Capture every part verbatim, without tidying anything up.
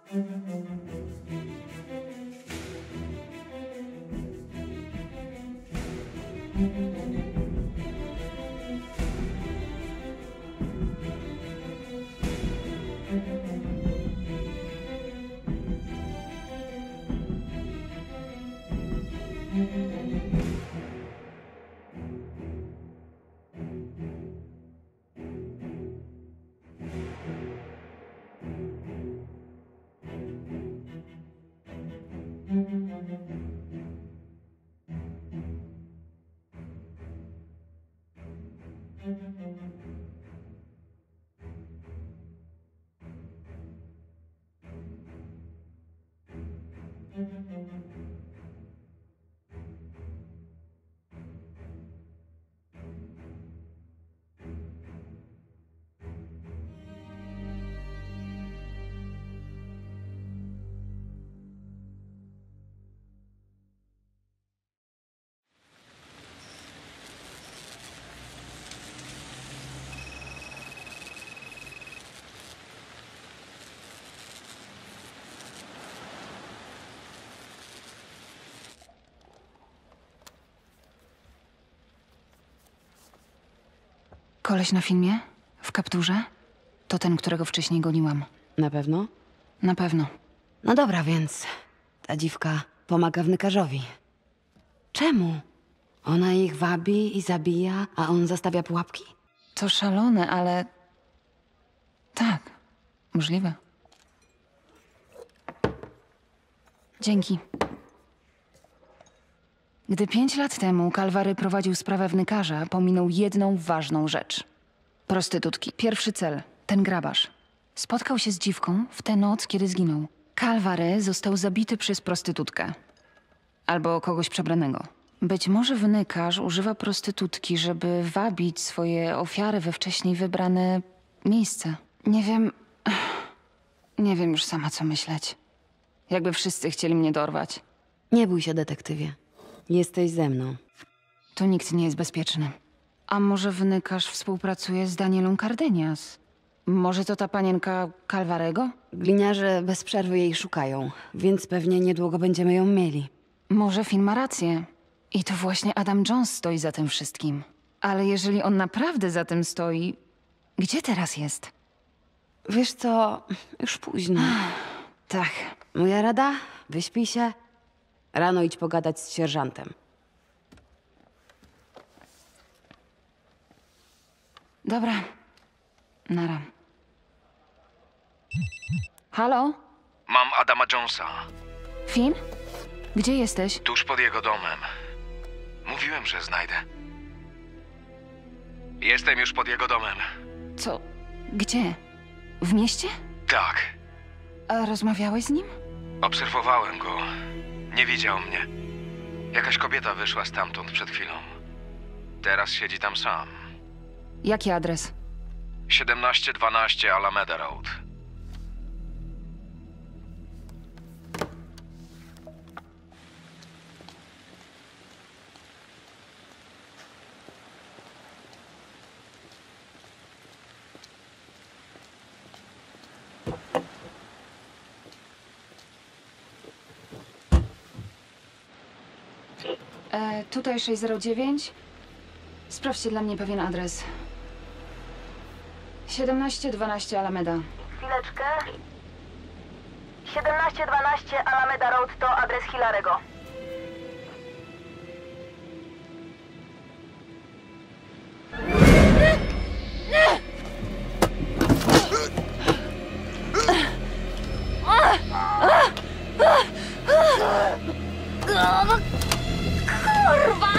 Koleś na filmie? W kapturze? To ten, którego wcześniej goniłam. Na pewno? Na pewno. No dobra, więc ta dziwka pomaga wnykarzowi. Czemu? Ona ich wabi i zabija, a on zastawia pułapki? To szalone, ale... Tak, możliwe. Dzięki. Gdy pięć lat temu Calvary prowadził sprawę wnykarza, pominął jedną ważną rzecz. Prostytutki. Pierwszy cel. Ten grabarz. Spotkał się z dziwką w tę noc, kiedy zginął. Calvary został zabity przez prostytutkę. Albo kogoś przebranego. Być może wnykarz używa prostytutki, żeby wabić swoje ofiary we wcześniej wybrane miejsce. Nie wiem... Nie wiem już sama, co myśleć. Jakby wszyscy chcieli mnie dorwać. Nie bój się, detektywie. Jesteś ze mną. Tu nikt nie jest bezpieczny. A może wnykarz współpracuje z Danielą Cardenias? Może to ta panienka Calvarego? Gliniarze bez przerwy jej szukają, więc pewnie niedługo będziemy ją mieli. Może Finn ma rację. I to właśnie Adam Jones stoi za tym wszystkim. Ale jeżeli on naprawdę za tym stoi, gdzie teraz jest? Wiesz co, już późno. Tak. Moja rada? Wyśpij się. Rano idź pogadać z sierżantem. Dobra. Nara. Halo? Mam Adama Jonesa. Finn? Gdzie jesteś? Tuż pod jego domem. Mówiłem, że znajdę. Jestem już pod jego domem. Co? Gdzie? W mieście? Tak. A rozmawiałeś z nim? Obserwowałem go. Nie widział mnie. Jakaś kobieta wyszła stamtąd przed chwilą. Teraz siedzi tam sam. Jaki adres? siedemnaście dwanaście Alameda Road. E, tutaj sześć zero dziewięć. Sprawdźcie dla mnie pewien adres. siedemnaście dwanaście Alameda. Chwileczkę. siedemnaście dwanaście Alameda Road to adres Hilarego. Kurwa!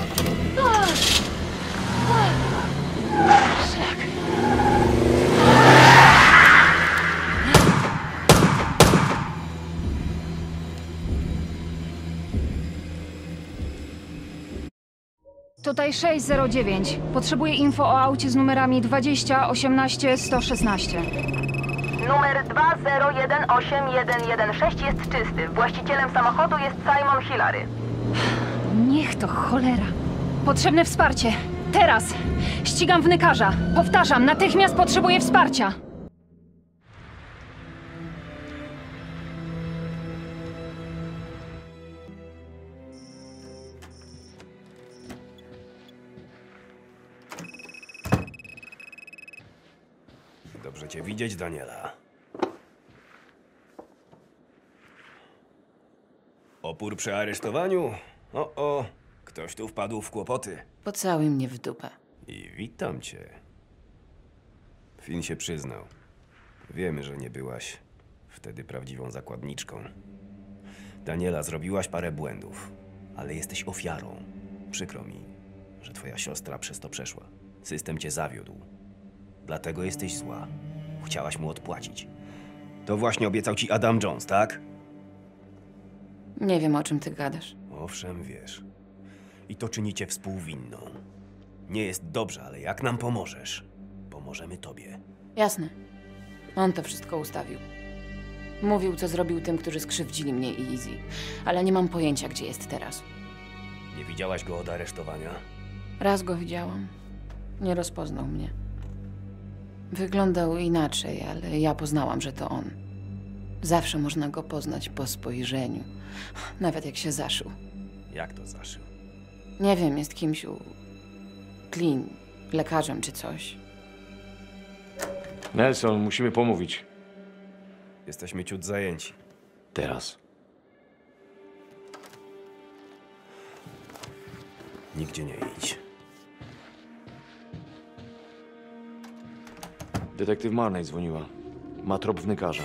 Tutaj sześć zero dziewięć. Potrzebuję info o aucie z numerami dwadzieścia osiemnaście sto szesnaście. Numer dwa zero jeden osiem jeden jeden sześć jest czysty. Właścicielem samochodu jest Simon Hilary. Niech to cholera. Potrzebne wsparcie. Teraz. Ścigam wnykarza. Powtarzam, natychmiast potrzebuję wsparcia. Dobrze cię widzieć, Daniela. Opór przy aresztowaniu? O, o, ktoś tu wpadł w kłopoty. Pocałuj mnie w dupę. I witam cię. Finn się przyznał. Wiemy, że nie byłaś wtedy prawdziwą zakładniczką. Daniela, zrobiłaś parę błędów, ale jesteś ofiarą. Przykro mi, że twoja siostra przez to przeszła. System cię zawiódł. Dlatego jesteś zła. Chciałaś mu odpłacić. To właśnie obiecał ci Adam Jones, tak? Nie wiem, o czym ty gadasz. Owszem, wiesz. I to czyni cię współwinną. Nie jest dobrze, ale jak nam pomożesz, pomożemy tobie. Jasne. On to wszystko ustawił. Mówił, co zrobił tym, którzy skrzywdzili mnie i Izzy. Ale nie mam pojęcia, gdzie jest teraz. Nie widziałaś go od aresztowania? Raz go widziałam. Nie rozpoznał mnie. Wyglądał inaczej, ale ja poznałam, że to on. Zawsze można go poznać po spojrzeniu. Nawet jak się zaszył. Jak to zaszył? Nie wiem, jest kimś u... Clean, lekarzem czy coś. Nelson, musimy pomówić. Jesteśmy ciut zajęci. Teraz. Nigdzie nie idź. Detektyw Marney dzwoniła. Ma trop wnykarza.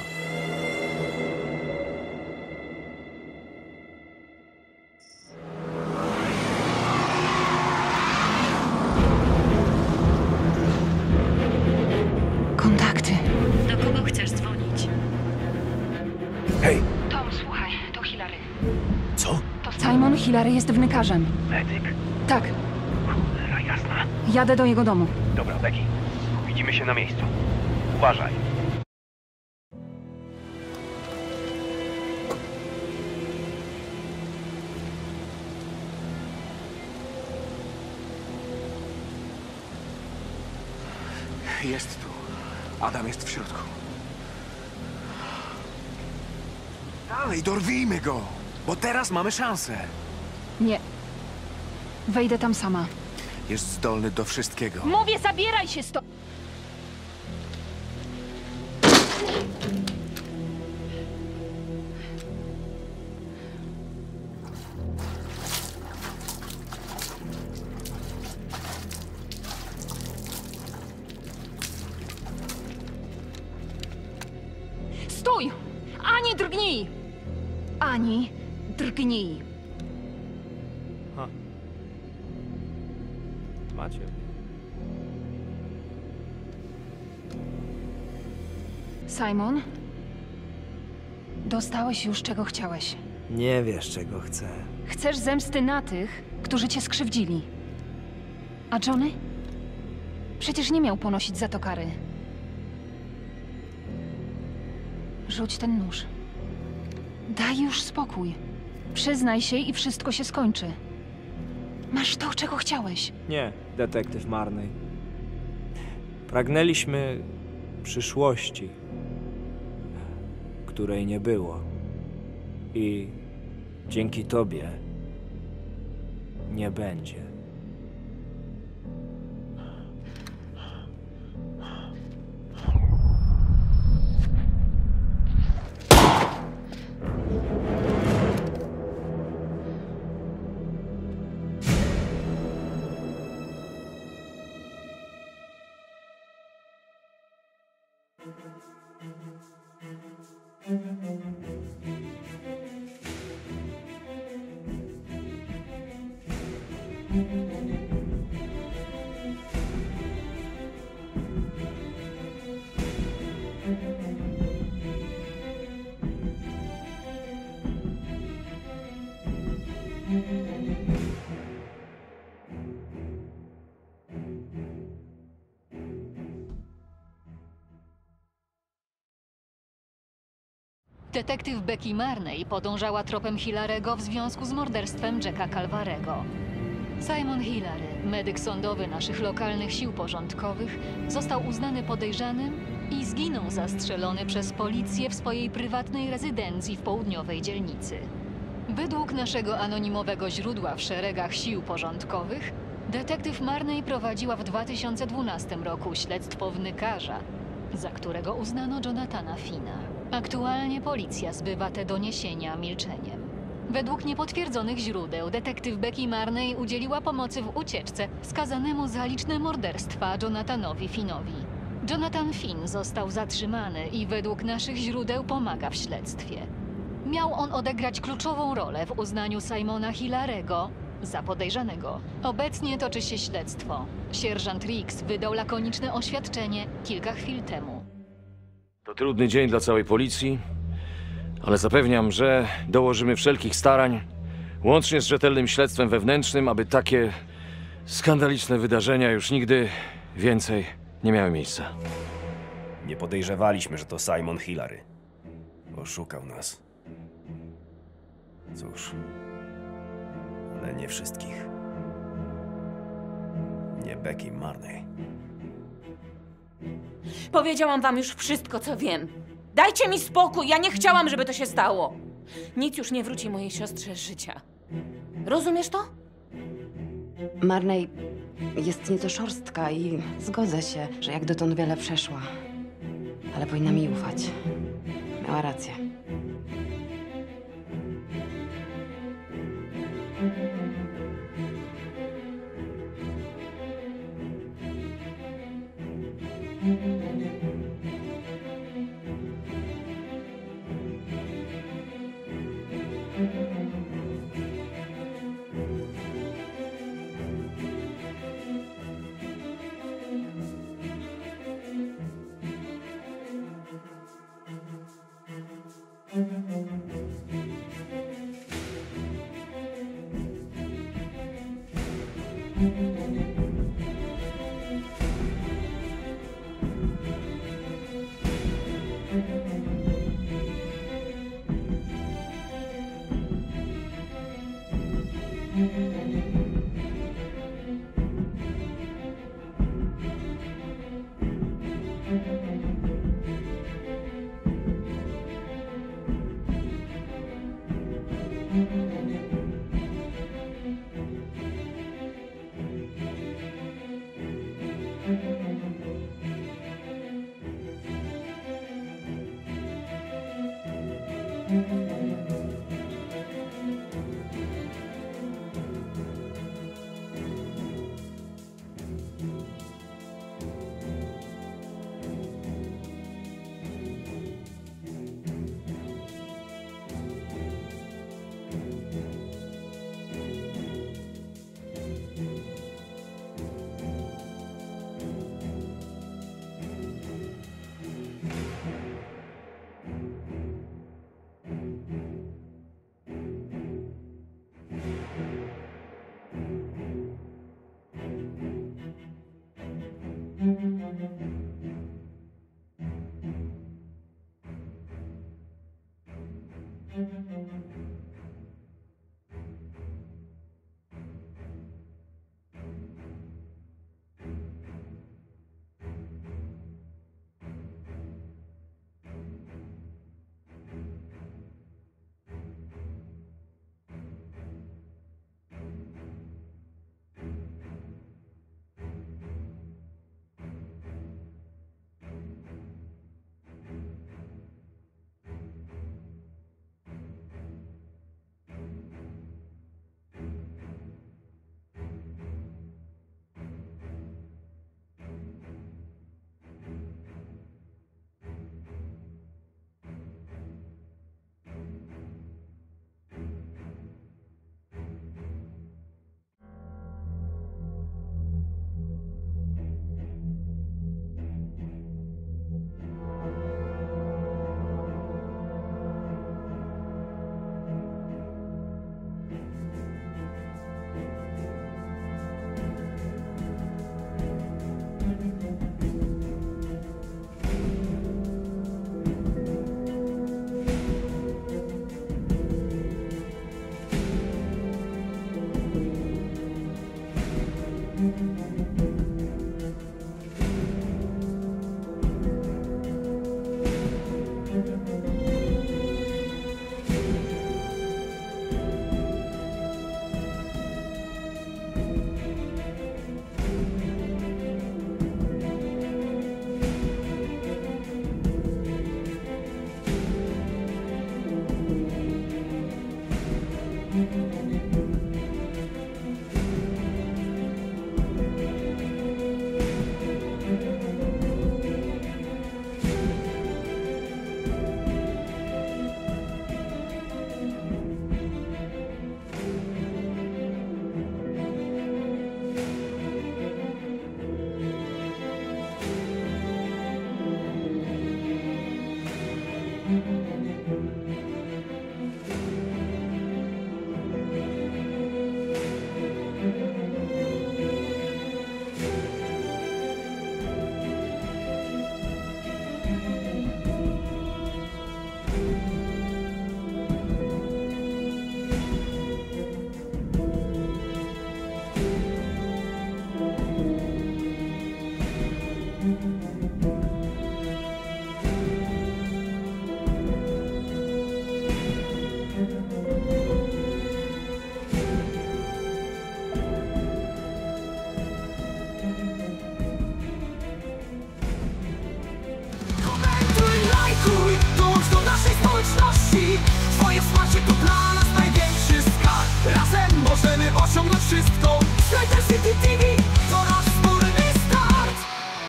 Kontakty. Do kogo chcesz dzwonić? Hej! Tom, słuchaj, to Hilary. Co? Simon Hilary jest wnykarzem. Medyk? Tak, Cholera jasna. jadę do jego domu. Dobra, Becky. Widzimy się na miejscu. Uważaj. Jest tu. Adam jest w środku. Dalej, dorwijmy go! Bo teraz mamy szansę. Nie. Wejdę tam sama. Jest zdolny do wszystkiego. Mówię, zabieraj się stąd! Stój! Ani drgnij! Ani drgnij! Macie. Simon? Dostałeś już, czego chciałeś. Nie wiesz, czego chcę. Chcesz zemsty na tych, którzy cię skrzywdzili. A Johnny? Przecież nie miał ponosić za to kary. Rzuć ten nóż. Daj już spokój. Przyznaj się i wszystko się skończy. Masz to, czego chciałeś. Nie, detektyw Marney. Pragnęliśmy przyszłości, której nie było. I dzięki tobie nie będzie. Detektyw Becky Marney podążała tropem Hilarego w związku z morderstwem Jacka Calvarego. Simon Hilary, medyk sądowy naszych lokalnych sił porządkowych, został uznany podejrzanym i zginął zastrzelony przez policję w swojej prywatnej rezydencji w południowej dzielnicy. Według naszego anonimowego źródła w szeregach sił porządkowych, detektyw Marney prowadziła w dwa tysiące dwunastym roku śledztwo wnykarza, za którego uznano Jonathana Finna. Aktualnie policja zbywa te doniesienia milczeniem. Według niepotwierdzonych źródeł detektyw Becky Marney udzieliła pomocy w ucieczce skazanemu za liczne morderstwa Jonathanowi Finnowi. Jonathan Finn został zatrzymany i według naszych źródeł pomaga w śledztwie. Miał on odegrać kluczową rolę w uznaniu Simona Hillarego za podejrzanego. Obecnie toczy się śledztwo. Sierżant Riggs wydał lakoniczne oświadczenie kilka chwil temu. To trudny dzień dla całej policji, ale zapewniam, że dołożymy wszelkich starań, łącznie z rzetelnym śledztwem wewnętrznym, aby takie skandaliczne wydarzenia już nigdy więcej nie miały miejsca. Nie podejrzewaliśmy, że to Simon Hillary. Oszukał nas. Cóż, ale nie wszystkich. Nie Becky Marney. Powiedziałam wam już wszystko, co wiem. Dajcie mi spokój, ja nie chciałam, żeby to się stało. Nic już nie wróci mojej siostrze z życia. Rozumiesz to? Marney jest nieco szorstka i zgodzę się, że jak dotąd wiele przeszła. Ale powinna mi ufać. Miała rację.